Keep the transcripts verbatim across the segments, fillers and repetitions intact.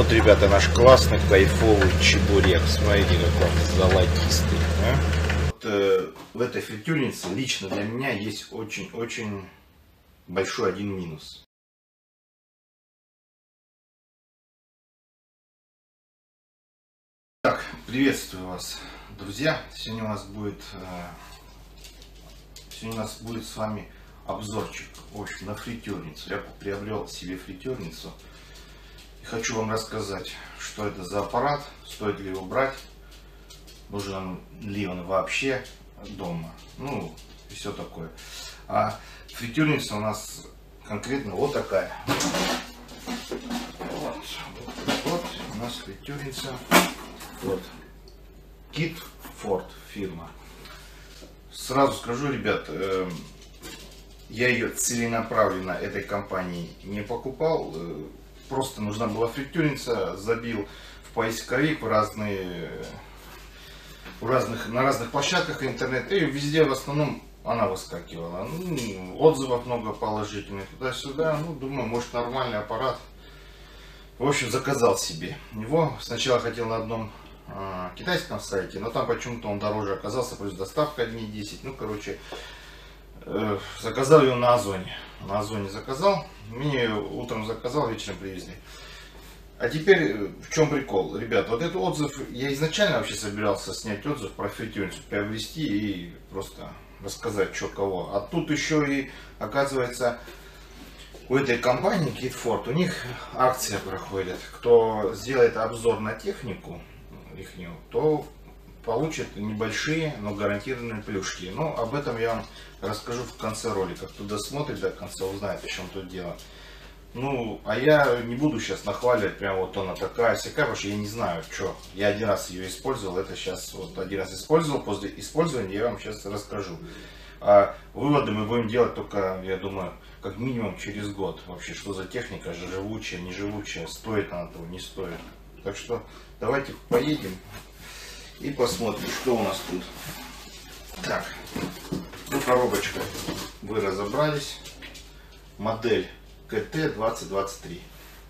Вот, ребята, наш классный кайфовый чебурек. Смотрите, как он золотистый. А? Вот, э, в этой фритюрнице лично для меня есть очень-очень большой один минус. Так, приветствую вас, друзья. Сегодня у нас будет, э, сегодня у нас будет с вами обзорчик, в общем, на фритюрницу. Я приобрел себе фритюрницу. И хочу вам рассказать, что это за аппарат, стоит ли его брать, нужен ли он вообще дома, ну и все такое. А фритюрница у нас конкретно вот такая. Вот, вот, вот у нас фритюрница. Вот. Kit Fort фирма. Сразу скажу, ребят, э, я ее целенаправленно этой компании не покупал. Э, просто нужна была фритюрница, забил в поисковик в разные, в разных, на разных площадках интернета, и везде в основном она выскакивала. Ну, отзывов много положительных туда-сюда. Ну, думаю, может, нормальный аппарат. В общем, заказал себе его. Сначала хотел на одном э, китайском сайте, но там почему-то он дороже оказался, плюс доставка дней десять. Ну, короче, э, заказал ее на Озоне. На Озоне заказал. Мне утром заказал, вечером привезли. А теперь в чем прикол? Ребят, вот этот отзыв, я изначально вообще собирался снять отзыв про фритюрницу, приобрести и просто рассказать, что кого. А тут еще и, оказывается, у этой компании Kit Fort, у них акция проходит. Кто сделает обзор на технику ихнюю, то получит небольшие, но гарантированные плюшки. Но об этом я вам расскажу в конце ролика. Кто досмотрит до конца, узнает, о чем тут дело. Ну, а я не буду сейчас нахваливать, прям вот она такая, всякая, потому что я не знаю, что. Я один раз ее использовал, это сейчас вот один раз использовал, после использования я вам сейчас расскажу. А выводы мы будем делать только, я думаю, как минимум через год. Вообще, что за техника, живучая, не живучая, стоит она того, не стоит. Так что давайте поедем и посмотрим, что у нас тут. Так, ну, коробочка, вы разобрались. Модель ка тэ двадцать двадцать три.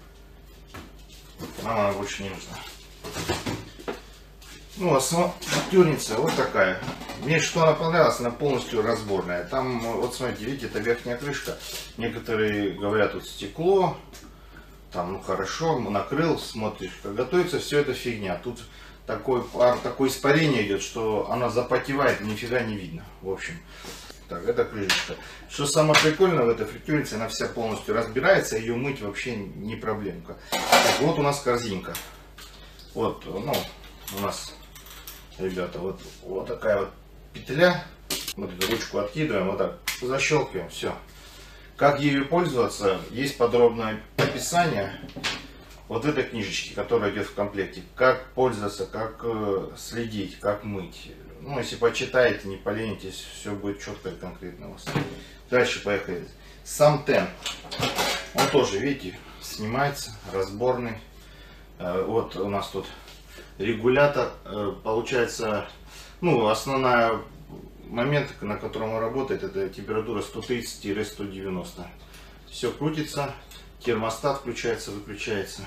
Нам она больше не нужна. Ну, а сама фритюрница вот такая. Мне что она понравилась, она полностью разборная. Там, вот смотрите, видите, это верхняя крышка. Некоторые говорят, тут стекло. Там, ну хорошо, накрыл, смотришь, как готовится, все это фигня. Тут такой пар, такое испарение идет, что она запотевает, нифига не видно. В общем, так, это крышечка. Что самое прикольное в этой фритюрнице, она вся полностью разбирается, ее мыть вообще не проблемка. Так, вот у нас корзинка. Вот, ну, у нас, ребята, вот, вот такая вот петля. Вот эту ручку откидываем, вот так, защелкиваем, все. Как ею пользоваться, есть подробное описание вот этой книжечки, которая идет в комплекте. Как пользоваться, как э, следить, как мыть. Ну, если почитаете, не поленитесь, все будет четко и конкретно у вас. Дальше поехали. Сам тен. Он тоже, видите, снимается, разборный. Э, вот у нас тут регулятор. Э, получается, ну, основная момент, на котором он работает, это температура сто тридцать — сто девяносто. Все крутится, термостат включается, выключается.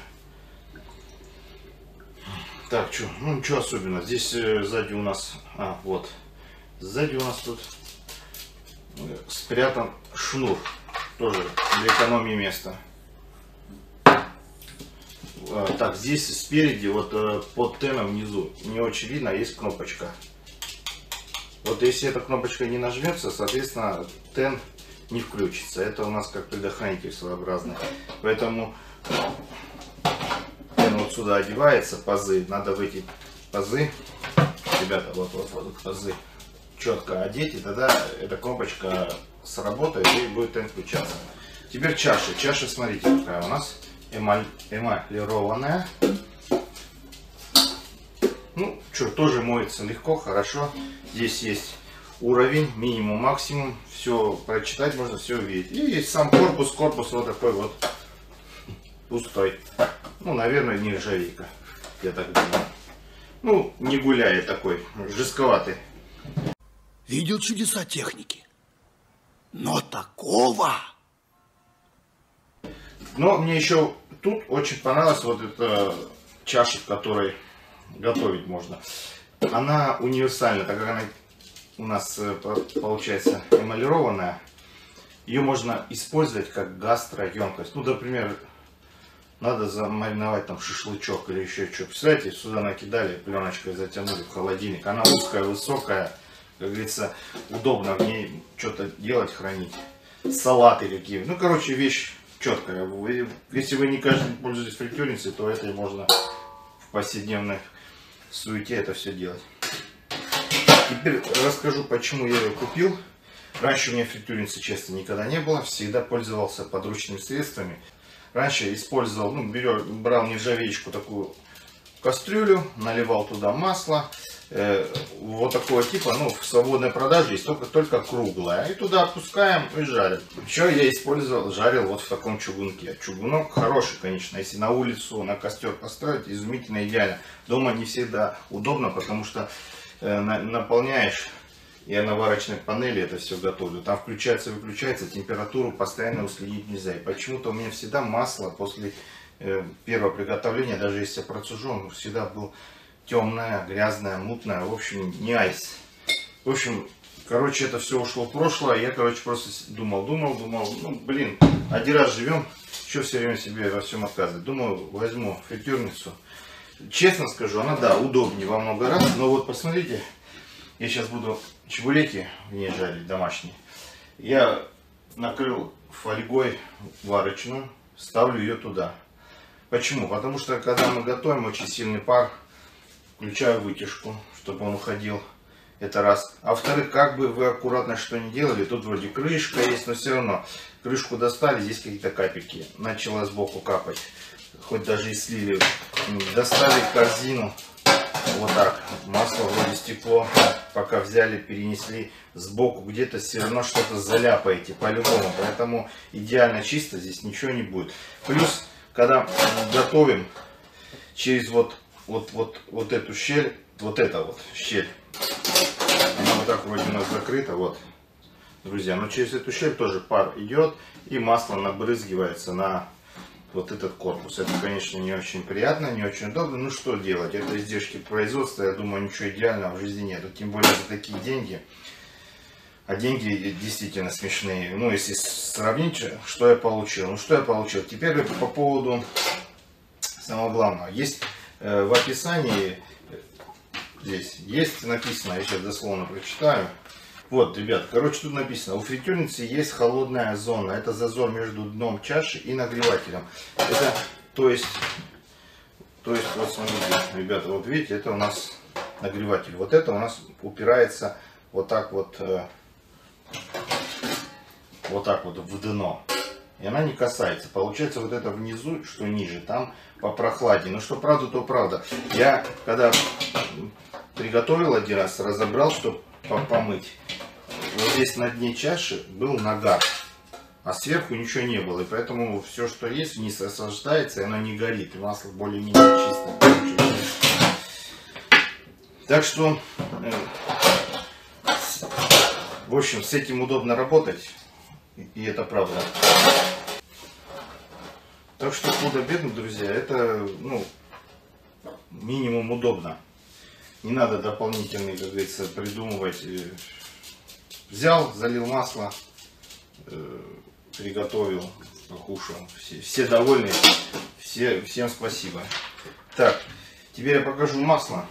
Так, что, ну ничего особенного. Здесь э, сзади у нас, а вот, сзади у нас тут э, спрятан шнур, тоже для экономии места. Э, так, здесь спереди, вот э, под теном внизу, не очень видно, есть кнопочка. Вот если эта кнопочка не нажмется, соответственно, тен не включится. Это у нас как предохранитель своеобразный. Поэтому тен вот сюда одевается, пазы. Надо в эти пазы, ребята, вот, вот, вот пазы четко одеть, и тогда эта кнопочка сработает и будет тен включаться. Теперь чаша. Чаша, смотрите, какая у нас эмаль, эмалированная. Ну, что, тоже моется легко, хорошо. Здесь есть уровень, минимум, максимум. Все прочитать можно, все увидеть. И есть сам корпус. Корпус вот такой вот пустой. Ну, наверное, нержавейка, я так думаю. Ну, не гуляет такой, жестковатый. Видел чудеса техники, но такого... Но мне еще тут очень понравилась вот эта чаша, в которой готовить можно. Она универсальна, так как она у нас получается эмалированная. Ее можно использовать как гастроемкость. Ну, например, надо замариновать там шашлычок или еще что. Представляете, сюда накидали, пленочкой затянули в холодильник. Она узкая, высокая, как говорится, удобно в ней что-то делать, хранить. Салаты какие. Ну, короче, вещь четкая. Вы, если вы не каждый день пользуетесь фритюрницей, то это можно в повседневной суете это все делать. Теперь расскажу, почему я ее купил. Раньше у меня фритюрницы, честно, никогда не было. Всегда пользовался подручными средствами. Раньше использовал, ну, берел, брал нержавеечку, такую кастрюлю, наливал туда масло. Э, вот такого типа, ну, в свободной продаже есть только, только круглая. И туда опускаем и жарим. Еще я использовал, жарил вот в таком чугунке. Чугунок хороший, конечно. Если на улицу, на костер поставить, изумительно, идеально. Дома не всегда удобно, потому что э, на, наполняешь. Я на варочной панели это все готовлю. Там включается, выключается, температуру постоянно уследить нельзя. И почему-то у меня всегда масло после э, первого приготовления, даже если я процежу, он всегда был темное, грязное, мутное. В общем, не айс. В общем, короче, это все ушло в прошлое. Я, короче, просто думал, думал, думал. Ну, блин, один раз живем, что все время себе во всем отказывать. Думаю, возьму фритюрницу. Честно скажу, она, да, удобнее во много раз. Но вот посмотрите. Я сейчас буду чебуреки в ней жарить, домашние. Я накрыл фольгой варочную, ставлю ее туда. Почему? Потому что когда мы готовим, очень сильный пар, включаю вытяжку, чтобы он уходил. Это раз. А во-вторых, как бы вы аккуратно что ни делали, тут вроде крышка есть, но все равно крышку достали, здесь какие-то капельки. Начала сбоку капать. Хоть даже и слили. Достали корзину. Вот так. Масло вроде стекло. Пока взяли, перенесли сбоку, где-то все равно что-то заляпаете по-любому. Поэтому идеально чисто, здесь ничего не будет. Плюс, когда готовим через вот, вот, вот, вот эту щель, вот эта вот щель, она вот так вроде у нас закрыта, вот, друзья. Но через эту щель тоже пар идет и масло набрызгивается на вот этот корпус. Это, конечно, не очень приятно, не очень удобно. Ну что делать? Это издержки производства. Я думаю, ничего идеального в жизни нет. Тем более за такие деньги. А деньги действительно смешные. Ну, если сравнить, что я получил. Ну, что я получил? Теперь по поводу самого главного. Есть э, в описании, здесь есть написано, я сейчас дословно прочитаю. Вот, ребят, короче, тут написано, у фритюрницы есть холодная зона. Это зазор между дном чаши и нагревателем. Это, то есть, то есть, вот смотрите, ребята, вот видите, это у нас нагреватель. Вот это у нас упирается вот так вот, э, вот так вот в дно. И она не касается. Получается, вот это внизу, что ниже, там попрохладнее. Ну, что правда, то правда. Я, когда приготовил один раз, разобрал, чтобы помыть. Вот здесь на дне чаши был нагар, а сверху ничего не было. И поэтому все, что есть, вниз осаждается, и оно не горит. И масло более-менее чистое. Так что, в общем, с этим удобно работать. И это правда. Так что худо-бедно, друзья, это, ну, минимум удобно. Не надо дополнительные, как говорится, придумывать. Взял, залил масло, э, приготовил, покушал. Все, все довольны, все, всем спасибо. Так, теперь я покажу масло.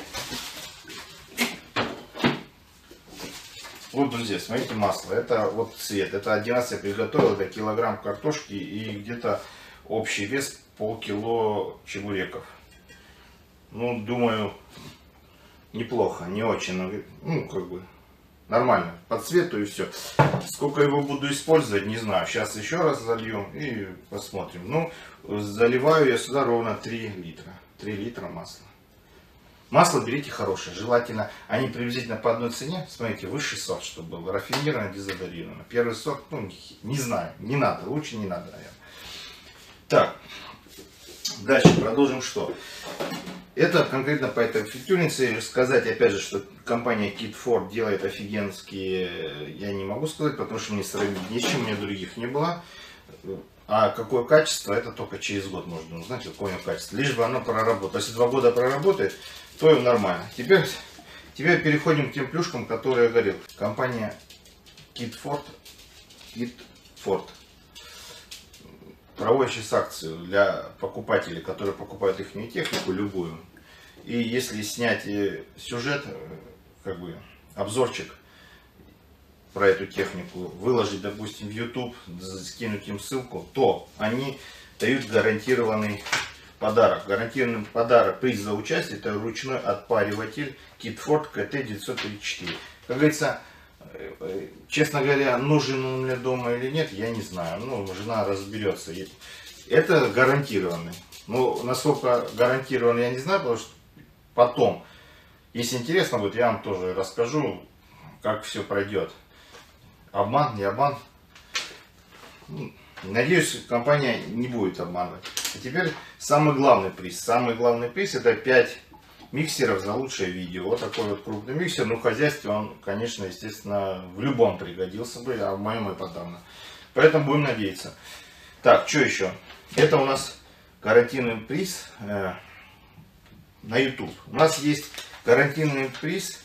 Вот, друзья, смотрите, масло. Это вот цвет. Это один раз я приготовил, это килограмм картошки и где-то общий вес полкило чебуреков. Ну, думаю, неплохо, не очень, но, ну, как бы, нормально, по цвету и все. Сколько его буду использовать, не знаю. Сейчас еще раз зальем и посмотрим. Ну, заливаю я сюда ровно три литра. три литра масла. Масло берите хорошее, желательно, они приблизительно по одной цене. Смотрите, высший сорт, чтобы был, рафинированно, дезодорировано. Первый сорт, ну, не, не знаю, не надо, лучше не надо, наверное. Так, дальше продолжим что? Это конкретно по этой фритюрнице. Сказать опять же, что компания Kidford делает офигенские, я не могу сказать, потому что мне сравнить ни с чем, у меня других не было. А какое качество, это только через год можно узнать, какое у него качество. Лишь бы оно проработало. Если два года проработает, то и нормально. Теперь, теперь переходим к тем плюшкам, которые я говорил. Компания Kitford, Kitford проводит сейчас акцию для покупателей, которые покупают их технику, любую. И если снять сюжет, как бы обзорчик про эту технику, выложить, допустим, в YouTube, скинуть им ссылку, то они дают гарантированный подарок. Гарантированный подарок, приз за участие, это ручной отпариватель Kitford кей ти девятьсот тридцать четыре. Как говорится, честно говоря, нужен он мне дома или нет, я не знаю. Ну, жена разберется. Это гарантированный. Ну, насколько гарантированный, я не знаю, потому что потом, если интересно будет, я вам тоже расскажу, как все пройдет. Обман, не обман. Надеюсь, компания не будет обманывать. А теперь самый главный приз. Самый главный приз — это пять миксеров за лучшее видео. Вот такой вот крупный миксер. Ну, в хозяйстве он, конечно, естественно, в любом пригодился бы, а в моем и подавно. Поэтому будем надеяться. Так, что еще? Это у нас гарантийный приз э, на YouTube. У нас есть гарантийный приз.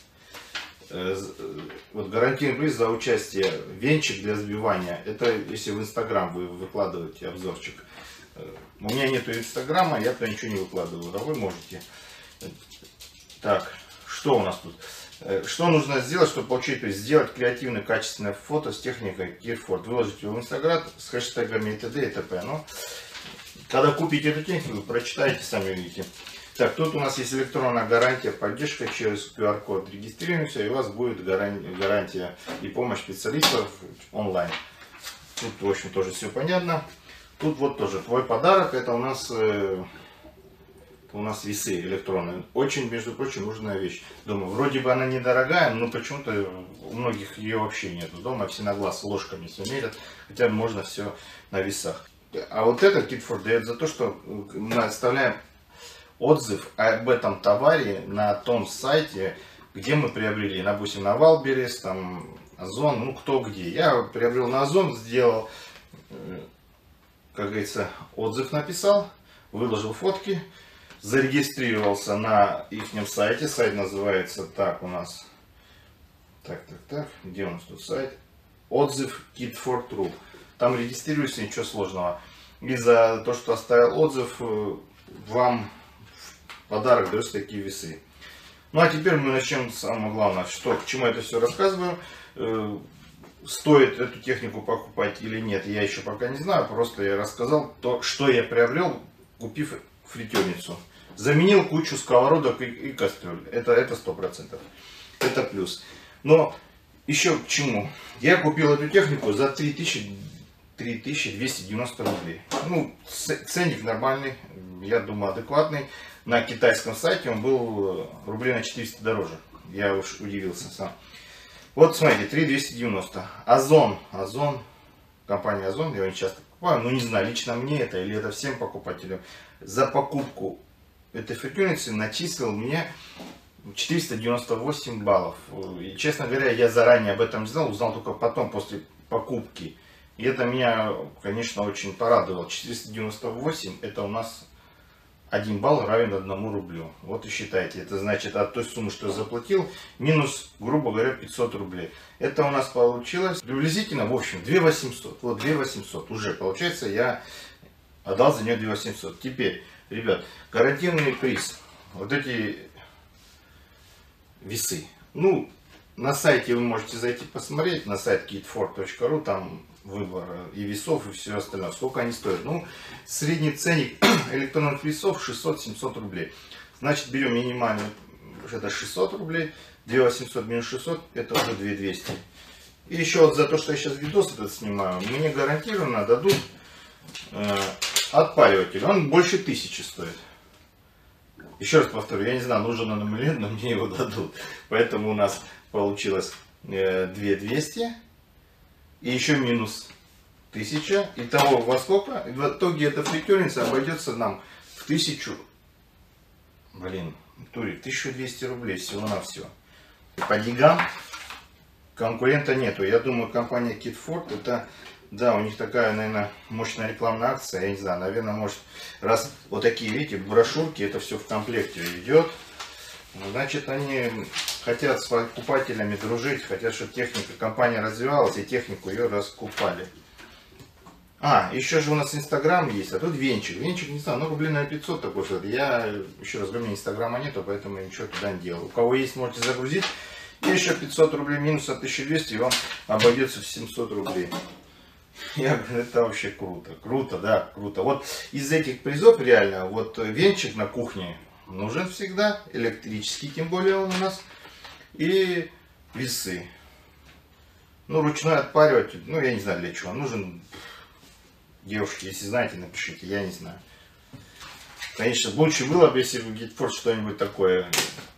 Вот гарантийный приз за участие, венчик для сбивания. Это если в Инстаграм вы выкладываете обзорчик. У меня нету Инстаграма, я туда ничего не выкладываю, а вы можете. Так, что у нас тут? Что нужно сделать, чтобы получить приз? Сделать креативное качественное фото с техникой Kitford, выложить его в Инстаграм с хэштегами и т.д. и т.п. Но когда купите эту технику, прочитайте, сами увидите. Так, тут у нас есть электронная гарантия, поддержка через ку ар код. Регистрируемся, и у вас будет гарантия и помощь специалистов онлайн. Тут, в общем, тоже все понятно. Тут вот тоже твой подарок. Это у нас, э, у нас весы электронные. Очень, между прочим, нужная вещь. Думаю, вроде бы она недорогая, но почему-то у многих ее вообще нету. Дома все на глаз ложками все мерят. Хотя можно все на весах. А вот это Kitford дает за то, что мы оставляем отзыв об этом товаре на том сайте, где мы приобрели, допустим, на Валберес, там, Озон, ну кто где. Я приобрел на Озон, сделал, как говорится, отзыв написал, выложил фотки, зарегистрировался на их сайте. Сайт называется так у нас, так, так, так, где у нас тут сайт? Отзыв Kitford точка ру. Там регистрируйся, ничего сложного. И за то, что оставил отзыв, вам подарок дается такие весы. Ну а теперь мы начнем с самого главного. Что, к чему я это все рассказываю. Э, стоит эту технику покупать или нет, я еще пока не знаю. Просто я рассказал то, что я приобрел, купив фритюрницу. Заменил кучу сковородок и, и кастрюль. Это это сто процентов. Это плюс. Но еще к чему. Я купил эту технику за три тысячи двести девяносто рублей. Ну, ценник нормальный, я думаю, адекватный. На китайском сайте он был рублей на четыреста дороже. Я уж удивился сам. Вот смотрите, три тысячи двести девяносто. Озон, Озон, компания Озон, я его не часто покупаю, но не знаю, лично мне это или это всем покупателям. За покупку этой фритюрницы начислил мне четыреста девяносто восемь баллов. И, честно говоря, я заранее об этом не знал, узнал только потом, после покупки. И это меня, конечно, очень порадовало. четыреста девяносто восемь, это у нас один балл равен одному рублю. Вот и считайте. Это значит от той суммы, что я заплатил, минус, грубо говоря, пятьсот рублей. Это у нас получилось приблизительно, в общем, две тысячи восемьсот. Вот две тысячи восемьсот уже получается, я отдал за нее две тысячи восемьсот. Теперь, ребят, гарантийный приз. Вот эти весы. Ну, на сайте вы можете зайти посмотреть, на сайт Kitford точка ру, там выбор и весов, и все остальное. Сколько они стоят? Ну, средний ценник электронных весов шестьсот-семьсот рублей. Значит, берем минимальный, это шестьсот рублей, две тысячи восемьсот минус шестьсот, это уже две тысячи двести. И еще вот за то, что я сейчас видос этот снимаю, мне гарантированно дадут э, отпариватель. Он больше тысячи стоит. Еще раз повторю, я не знаю, нужен он или нет, но мне его дадут. Поэтому у нас получилось э, две тысячи двести. И еще минус тысяча. Итого во сколько? И в итоге эта фритюрница обойдется нам в тысячу. Блин, Турик, тысячу двести рублей всего на все. По деньгам конкурента нету. Я думаю, компания Kitford это Да, у них такая, наверное, мощная рекламная акция, я не знаю, наверное, может, раз вот такие, видите, брошюрки, это все в комплекте идет, значит, они хотят с покупателями дружить, хотят, чтобы техника, компания развивалась, и технику ее раскупали. А, еще же у нас Инстаграм есть, а тут Венчик. Венчик, не знаю, ну рублей на пятьсот такой что-то. Я, еще раз говорю, у меня Инстаграма нету, поэтому я ничего туда не делал. У кого есть, можете загрузить. И еще пятьсот рублей минус от тысячи двухсот, и вам обойдется в семьсот рублей. Я говорю, это вообще круто. Круто, да, круто. Вот из этих призов реально, вот венчик на кухне нужен всегда, электрический, тем более он у нас, и весы. Ну, ручной отпаривать, ну, я не знаю для чего, нужен. Девушки, если знаете, напишите, я не знаю. Конечно, лучше было бы, если бы Гитфорд что-нибудь такое.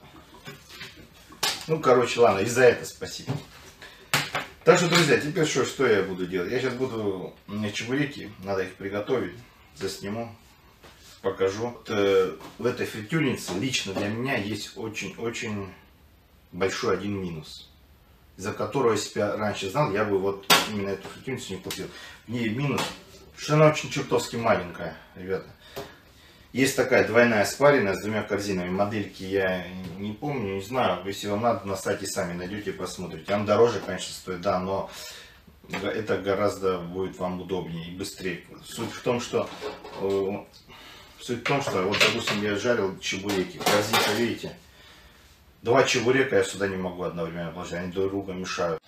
Ну, короче, ладно, и за это спасибо. Так что, друзья, теперь что, что я буду делать? Я сейчас буду, у меня чебуреки, надо их приготовить, засниму, покажу. Вот, э, в этой фритюрнице лично для меня есть очень-очень большой один минус, из-за которого, если бы я раньше знал, я бы вот именно эту фритюрницу не купил. В ней минус, что она очень чертовски маленькая, ребята. Есть такая двойная спаренная с двумя корзинами. Модельки я не помню, не знаю. Если вам надо, на сайте сами найдете и посмотрите. Там дороже, конечно, стоит, да, но это гораздо будет вам удобнее и быстрее. Суть в том, что суть в том, что вот, допустим, я жарил чебуреки. Корзинка, видите? Два чебурека я сюда не могу одновременно положить, они друг друга мешают.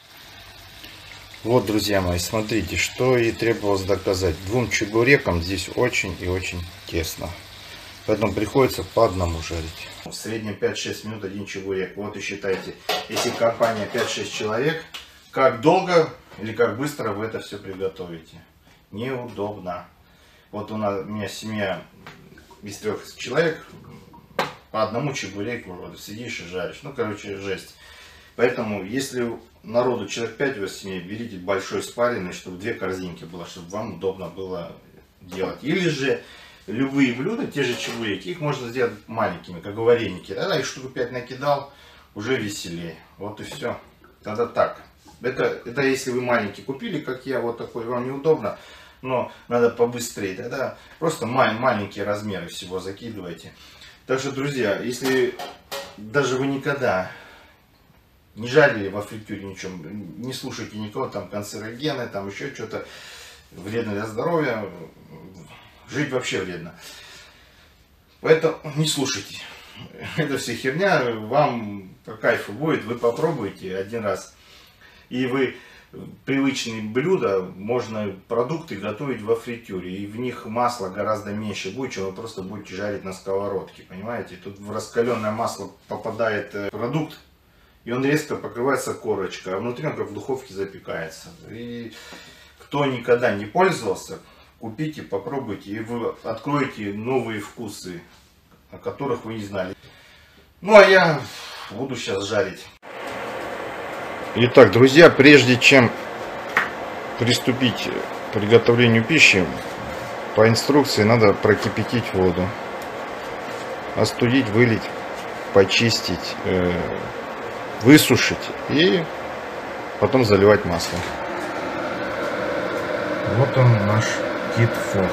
Вот, друзья мои, смотрите, что и требовалось доказать. Двум чебурекам здесь очень и очень тесно. Поэтому приходится по одному жарить. В среднем пять-шесть минут один чебурек. Вот и считайте, если компания пять-шесть человек, как долго или как быстро вы это все приготовите. Неудобно. Вот у, нас, у меня семья из трех человек, по одному чебуреку вот, сидишь и жаришь. Ну, короче, жесть. Поэтому, если народу человек пять в семье, берите большой спаренный, чтобы две корзинки было, чтобы вам удобно было делать. Или же любые блюда, те же чебуреки, их можно сделать маленькими, как вареники. Тогда их штуку пять накидал, уже веселее. Вот и все. Тогда так. Это, это если вы маленький купили, как я, вот такой, вам неудобно, но надо побыстрее. Тогда просто маленькие размеры всего закидывайте. Так что, друзья, если даже вы никогда не жарили во фритюре ничего, не слушайте никого, там канцерогены, там еще что-то вредно для здоровья, жить вообще вредно. Поэтому не слушайте. Это все херня, вам по кайфу будет, вы попробуйте один раз. И вы привычные блюда, можно продукты готовить во фритюре, и в них масла гораздо меньше будет, чем вы просто будете жарить на сковородке, понимаете? Тут в раскаленное масло попадает продукт, и он резко покрывается корочкой, а внутри он как в духовке запекается. И кто никогда не пользовался, купите, попробуйте, и вы откроете новые вкусы, о которых вы не знали. Ну а я буду сейчас жарить. Итак, друзья, прежде чем приступить к приготовлению пищи, по инструкции надо прокипятить воду, остудить, вылить, почистить, высушить и потом заливать маслом. Вот он, наш Гитфорд.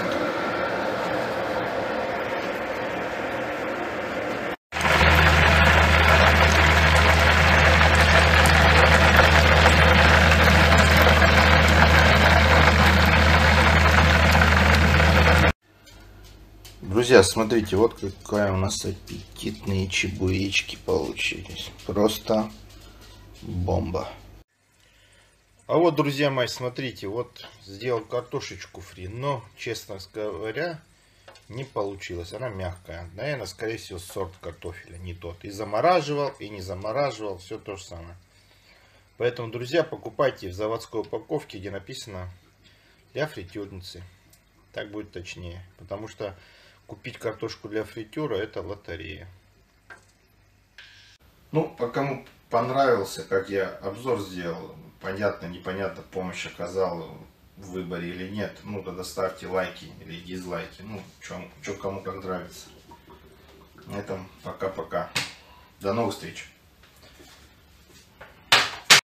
Друзья, смотрите, вот какая у нас аппетитные чебуречки получились. Просто бомба. А вот, друзья мои, смотрите, вот сделал картошечку фри, но, честно говоря, не получилось. Она мягкая. Наверное, скорее всего, сорт картофеля не тот. И замораживал, и не замораживал, все то же самое. Поэтому, друзья, покупайте в заводской упаковке, где написано для фритюрницы. Так будет точнее. Потому что купить картошку для фритюра — это лотерея. Ну, по кому понравился, как я обзор сделал, понятно, непонятно, помощь оказал в выборе или нет, ну, тогда ставьте лайки или дизлайки. Ну, что кому как нравится. На этом пока-пока. До новых встреч.